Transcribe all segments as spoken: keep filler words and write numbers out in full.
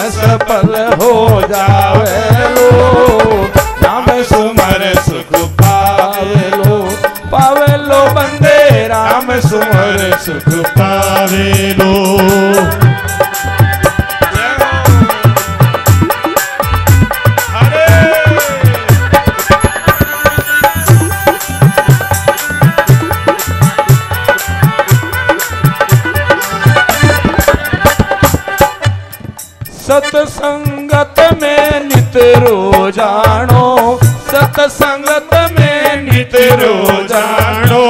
सफल हो जावेलो, राम सुमर सुख पावेलो, पावेलो बंदे राम सुमर सुख पावेलो। सतसंगत में नित रो जानो, सतसंगत में नित रो जानो,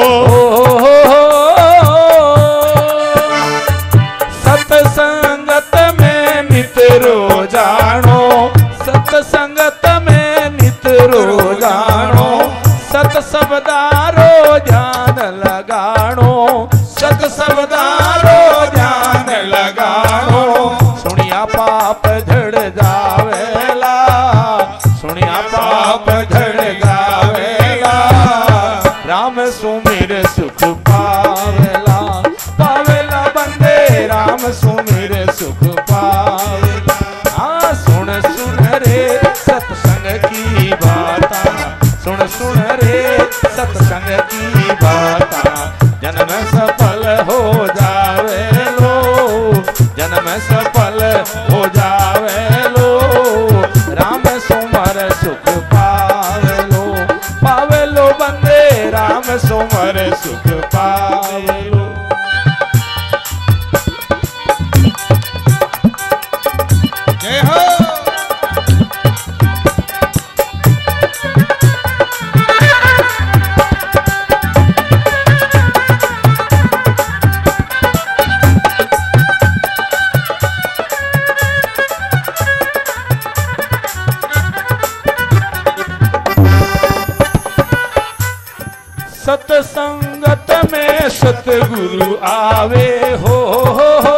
सतसंगत में नित रो जानो, सतसंगत में नित रो जानो, सत शब्दारो ध्यान लगाणो, सत शब्दारो ध्यान लगाणो, सुनिया पाप झड़ जावेला, सुनिया पाप झड़ जावेला, राम सुमिर सुख पावेला, पावेला बंदे राम सुमिर सुख पावेला। हाँ सुन सुन रे सत्संग की बाता, सुन सुन रे सत्संग की बाता, जन्म सफल हो जावेलो, जन्म सफल हो जावेलो, राम सुमर सुख पावेलो, पावेलो बंदे राम सुमर सुख पावेलो। जय हो। सतसंगत में सतगुरु आवे हो, हो, हो।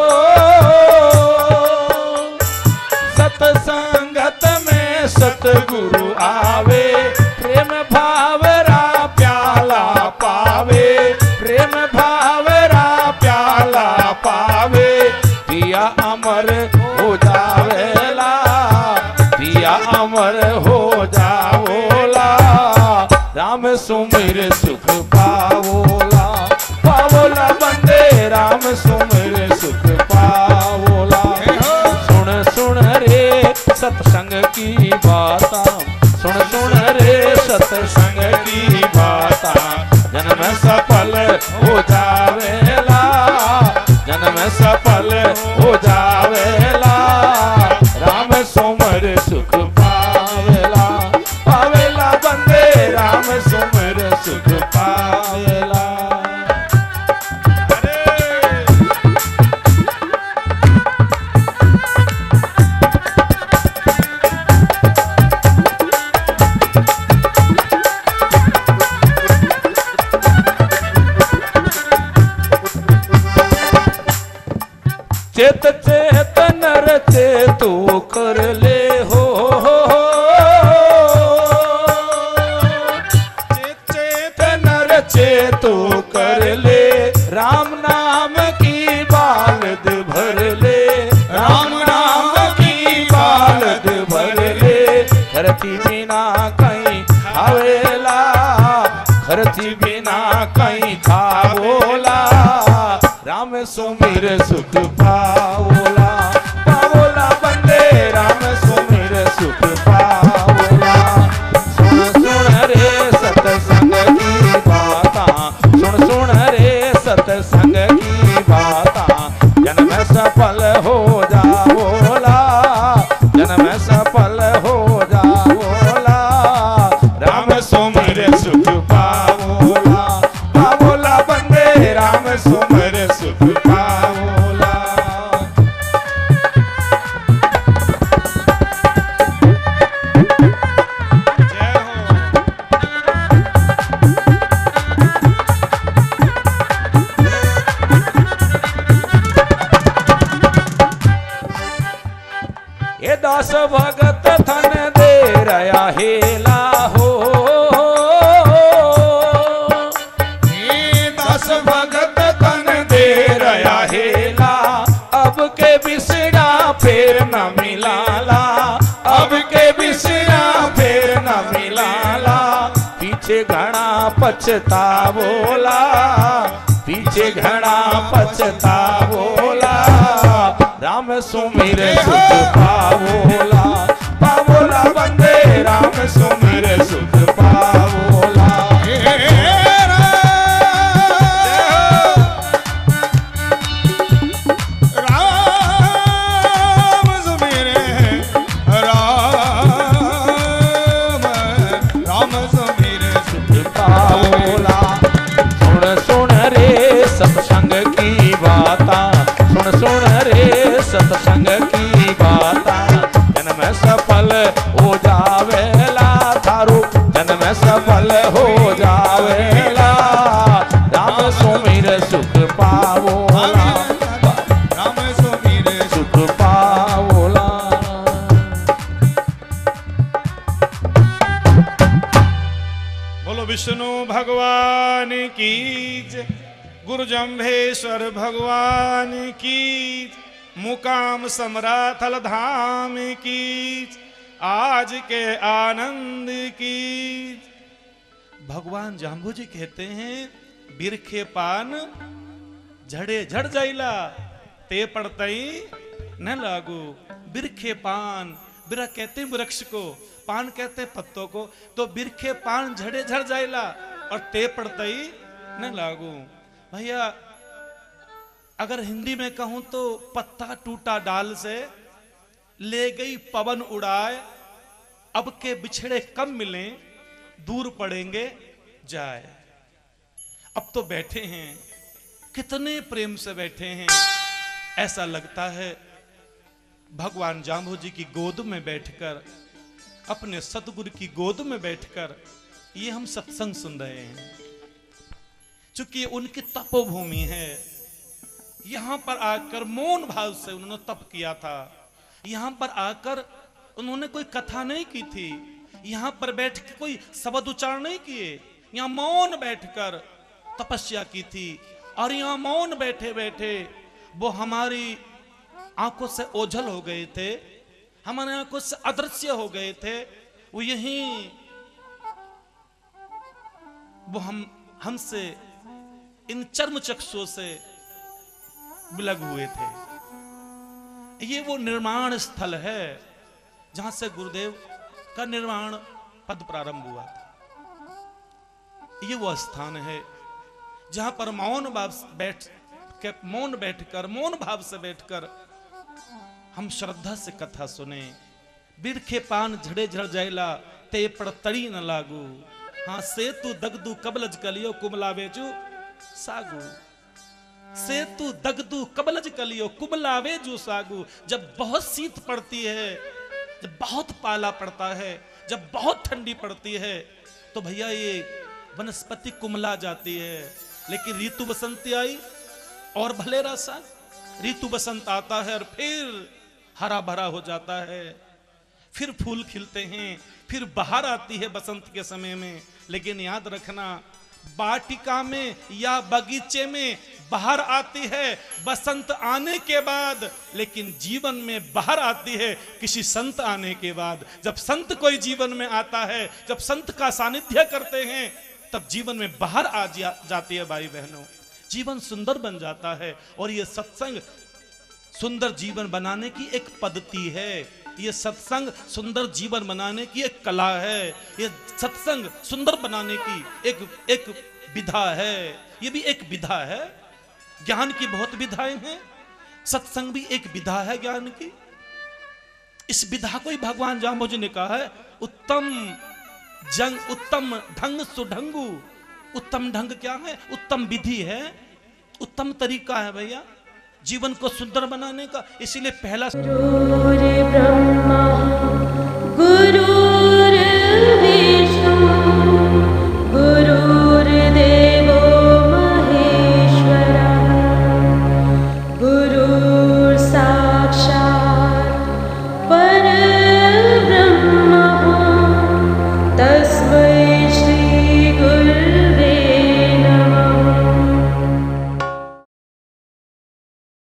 सतसंगत में सतगुरु आवे, प्रेम भावरा प्याला पावे, प्रेम भावरा प्याला पावे, पिया अमर हो जावेला, पिया अमर हो जावोला, राम सुमिर सुख पावोला, पावोला बंदे राम सुमिर सुख पावोला। सुन सुन रे सत्संग की बाता, सुन सुन रे सत्संग की बाता, जन्म सफल हो जावेला, जन्म सफल हो जावेला, राम सुमिर सुख पावेला, पावेला बंदे राम सुमिर सुख पावेला। चेत चेत नर चेतो कर ले हो, हो, हो। चेत चेत नर चेतो कर ले, राम नाम की बालद भर ले, राम नाम की बालद भर ले, खरती बिना कहीं खावेला, खरती बिना कहीं खावोला, राम सुमिर सुख पावोला, पावोला बंदे राम सुमिर सुख पावोला। सुन सुन रे सत्संग की बाता, सुन सुन रे सत्संग की बाता, जन्म सफल हो जावोला, जन्म सफल हो जावोला, राम सुमिर सुख पावोला, पावोला बंदे राम सुमिर सुख पावोला। जय हो। ये दास भगत थन दे रया हेला हो, दास भगत तन दे रया हेला, अब के बिसड़ा फेर ना न मिलाला, अब के बिसरा फिर न मिलाला। पीछे घना पछतावोला, पीछे घना पछतावोला। राम सुमिर सुख पावोला, पावोला बंदे राम सुमिर सुख पावोला। सत्संग की बाता सुन सुन रे, सत्संग की बाता। जन्म सफल हो जावेला थारू, जन्म सफल हो जावेला। राम सुमिर सुख पावोला, राम सुमिर सुख पावोला। बोलो विष्णु भगवान की जय, गुरु जम्भेश्वर भगवान की, मुकाम समराथल धाम की, आज के आनंद की। भगवान जाम्बू जी कहते हैं बिरखे पान झड़े झड़ जाइला, ते पड़तई न लागू। बिरखे पान, बिरख कहते हैं वृक्ष को, पान कहते हैं पत्तों को। तो बिरखे पान झड़े झड़ जाइला और ते पड़तई न लागू। भैया अगर हिंदी में कहूं तो पत्ता टूटा डाल से, ले गई पवन उड़ाए। अब के बिछड़े कम मिले, दूर पड़ेंगे जाए। अब तो बैठे हैं, कितने प्रेम से बैठे हैं। ऐसा लगता है भगवान जाम्बू जी की गोद में बैठकर, अपने सतगुरु की गोद में बैठकर ये हम सत्संग सुन रहे हैं। चूंकि उनकी तपोभूमि है, यहां पर आकर मौन भाव से उन्होंने तप किया था। यहां पर आकर उन्होंने कोई कथा नहीं की थी, यहां पर बैठ के कोई शब्द उच्चारण नहीं किए। यहां मौन बैठकर तपस्या की थी। और यहां मौन बैठे बैठे वो हमारी आंखों से ओझल हो गए थे, हमारे आंखों से अदृश्य हो गए थे। वो यहीं वो हम हमसे इन चर्म चक्षुओं से विलग हुए थे। ये वो निर्माण स्थल है जहां से गुरुदेव का निर्माण पद प्रारंभ हुआ था। ये वो स्थान है जहां पर मौन भाव बैठ के मौन बैठकर मौन भाव से बैठकर हम श्रद्धा से कथा सुने। बिरखे पान झड़े झड़ जाइला, ते पड़तड़ी न लागू। हाँ सेतु दगदू कबलज कलियो कुमलावेजू सागू। सेतु दगदू कबलज कलियो कुमलावेजू सागू। जब बहुत शीत पड़ती है, जब बहुत पाला पड़ता है, जब बहुत ठंडी पड़ती है, तो भैया ये वनस्पति कुमला जाती है। लेकिन ऋतु बसंती आई और भले रसा, ऋतु बसंत आता है और फिर हरा भरा हो जाता है, फिर फूल खिलते हैं, फिर बाहर आती है बसंत के समय में। लेकिन याद रखना, वाटिका में या बगीचे में बाहर आती है बसंत आने के बाद, लेकिन जीवन में बाहर आती है किसी संत आने के बाद। जब संत कोई जीवन में आता है, जब संत का सानिध्य करते हैं, तब जीवन में बाहर आ जा, जाती है भाई बहनों, जीवन सुंदर बन जाता है। और ये सत्संग सुंदर जीवन बनाने की एक पद्धति है, ये सत्संग सुंदर जीवन बनाने की एक कला है, ये सत्संग सुंदर बनाने की एक एक विधा है। ये भी एक विधा है। ज्ञान की बहुत विधाएं हैं, सत्संग भी एक विधा है ज्ञान की। इस विधा को ही भगवान जाम्बू जी ने कहा है उत्तम जंग उत्तम ढंग सुढंगू। उत्तम ढंग क्या है? उत्तम विधि है, उत्तम तरीका है भैया जीवन को सुंदर बनाने का। इसीलिए पहला ब्रह्मा